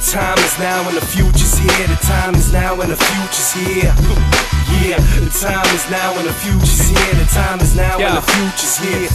time is now and the future's here. The time is now and the future's here. Yeah, the time is now and the future's here. The time is now and the future's here.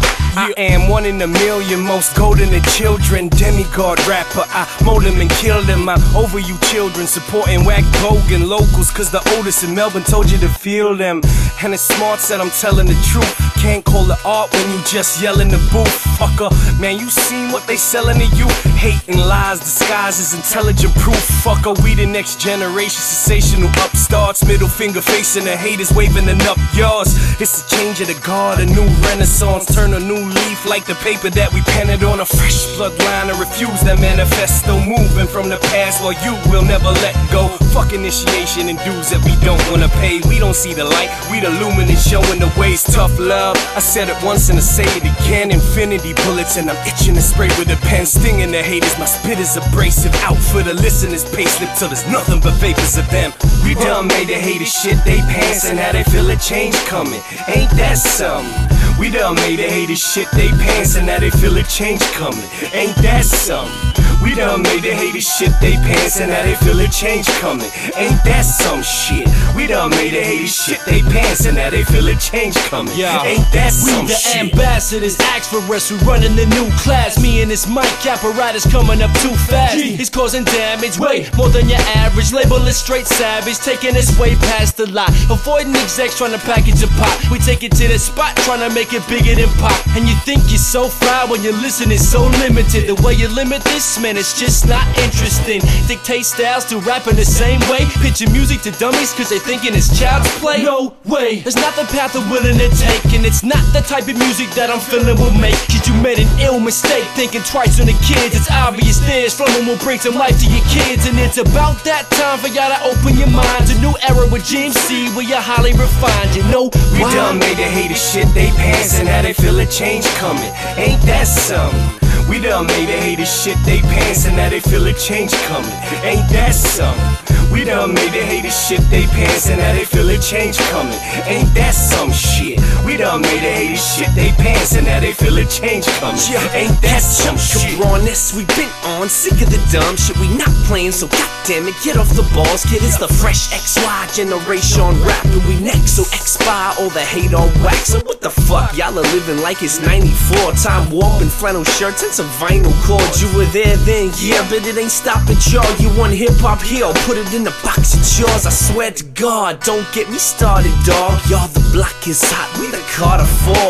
I am one in a million, most golden of children. Demigod rapper, I mold him and kill them. I'm over you children, supporting whack bogan locals, cause the oldest in Melbourne told you to feel them. And it's smart said I'm telling the truth. Can't call it art when you just yell in the booth. Fucker, man, you seen what they selling to you? Hate and lies disguised as intelligent proof. Fucker, we the next generation, sensational upstarts. Middle finger facing the haters, waving it up yours. It's a change of the guard, a new renaissance. Turn a new leaf like the paper that we penned on. A fresh bloodline, I refuse that manifesto. Moving from the past while you will never let go. Fuck initiation and dues that we don't wanna pay. We don't see the light, we the luminous showing the ways. Tough love, I said it once and I say it again. Infinity bullets and I'm itching to spray with a pen. Stinging the haters, my spit is abrasive. Out for the listeners, payslip till there's nothing but vapors of them. We done made the haters shit they pants and now they feel a change coming. Ain't that something? We done made the haters shit they pants and now they feel a change coming. Ain't that something? We done made the haters shit they pants and now they feel a change coming. Ain't that some shit? We done made the haters shit they pants and now they feel a change coming. Ain't that some shit? We the ambassadors, ask for us, we running the new class. Me and this mic apparatus coming up too fast. He's causing damage way more than your average. Label is straight savage, taking us way past the lot. Avoiding execs trying to package a pop. We take it to the spot, trying to make it bigger than pop. And you think you're so fly when your listening so limited. The way you limit this, man, it's just not interesting. Dictate styles to rap in the same way. Pitching music to dummies cause they thinking it's child's play. No way, it's not the path I'm willing to take. And it's not the type of music that I'm feeling will make. Cause you made an ill mistake thinking twice on the kids. It's obvious this from them will bring some life to your kids. And it's about that time for y'all to open your minds. A new era with GMC where you're highly refined. You know we done made the haters shit they pants and now they feel a change coming. Ain't that something? We done made the haters shit they pants and now they feel a change coming. Ain't that something? We done made the haters shit they pants and now they feel a change coming. Ain't that some shit? We done made the haters shit they pants and now they feel a change coming. Ain't that some shit? Rawness we been on, sick of the dumb shit we not playing, so goddamn it, get off the balls, kid. It's the fresh XY generation rapping we next, so expire all the hate on wax. So what the fuck, y'all are living like it's 94. Time warp and flannel shirts and some vinyl cords. You were there then, yeah, but it ain't stopping y'all. You want hip-hop here, I'll put it in the box of yours. I swear to God, don't get me started, dog. Y'all, the block is hot, we the Carter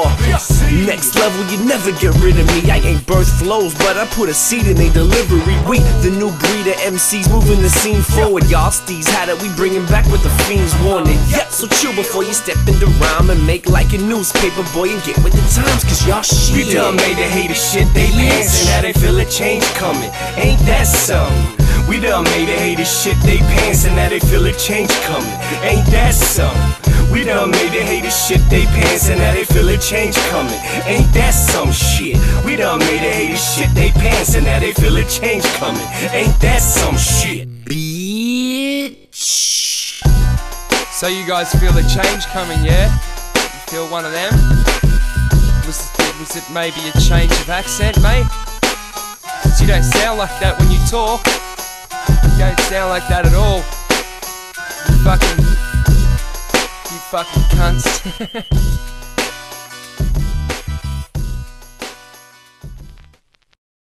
4. Next level, you never get rid of me. I ain't birth flows, but I put a seed in a delivery. We, the new breed of MCs, moving the scene forward. Y'all steez had it, we bringing back what the fiends wanted. Yeah, so chill before you step into rhyme and make like a newspaper boy and get with the times, cause y'all shit. We done made the haters shit they pants and now they feel a change coming. Ain't that something? We done made the haters shit they pants and now they feel a change coming. Ain't that something? We done made the haters shit they pants and now they feel a change coming. Ain't that some shit? We done made the haters shit they pants and now they feel a change coming. Ain't that some shit? Bitch. So you guys feel a change coming, yeah? You feel one of them? Was it maybe a change of accent, mate? 'Cause you don't sound like that when you talk. You don't sound like that at all. You fucking cunts.